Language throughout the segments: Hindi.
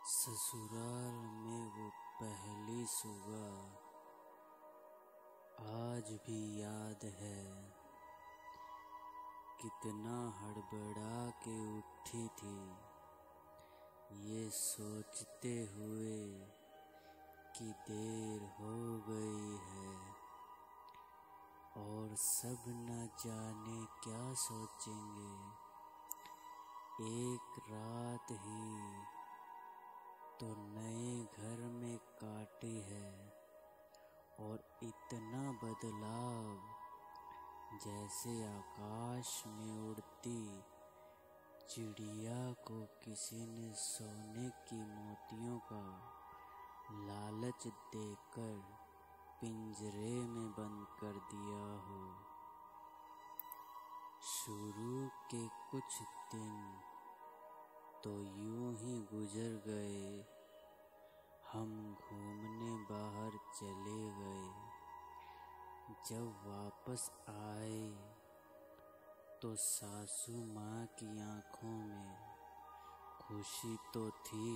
ससुराल में वो पहली सुबह आज भी याद है। कितना हड़बड़ा के उठी थी ये सोचते हुए कि देर हो गई है, और सब न जाने क्या सोचेंगे। एक रात ही तो नए घर में काटी है, और इतना बदलाव जैसे आकाश में उड़ती चिड़िया को किसी ने सोने की मोतियों का लालच देकर पिंजरे में बंद कर दिया हो। शुरू के कुछ दिन तो यूं ही गुजर गए। हम घूमने बाहर चले गए। जब वापस आए तो सासू माँ की आँखों में खुशी तो थी,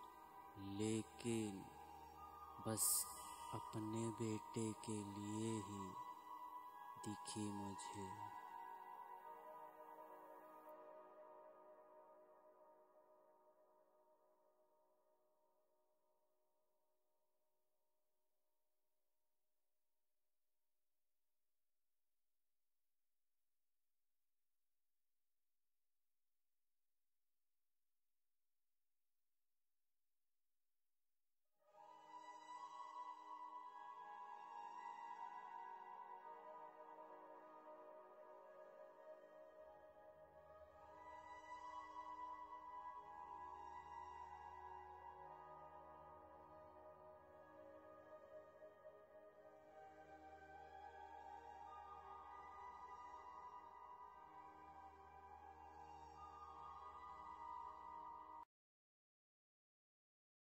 लेकिन बस अपने बेटे के लिए ही दिखी मुझे।